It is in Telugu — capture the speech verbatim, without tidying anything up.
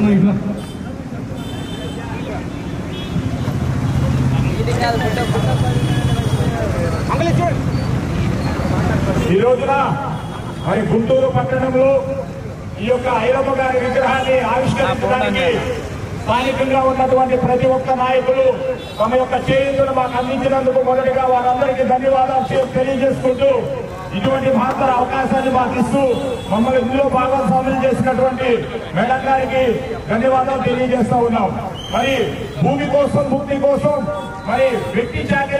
ఈ రోజున మరి గుంటూరు పట్టణంలో ఈ యొక్క ఐరమ్మ గారి విగ్రహాన్ని ఆవిష్కరించడానికి స్థానికంగా ఉన్నటువంటి ప్రతి ఒక్క నాయకులు తమ యొక్క చేతులు మాకు అందించినందుకు మొదటిగా వారందరికీ ధన్యవాదాలు తెలియజేసుకుంటూ ఇటువంటి మహత్తర అవకాశాన్ని మాకు ఇస్తూ మమ్మల్ని ఇందులో భాగస్వామ్యం చేసినటువంటి మేడం గారికి ధన్యవాదాలు తెలియజేస్తా ఉన్నాం. మరి భూమి కోసం భూమి కోసం మరి వ్యక్తి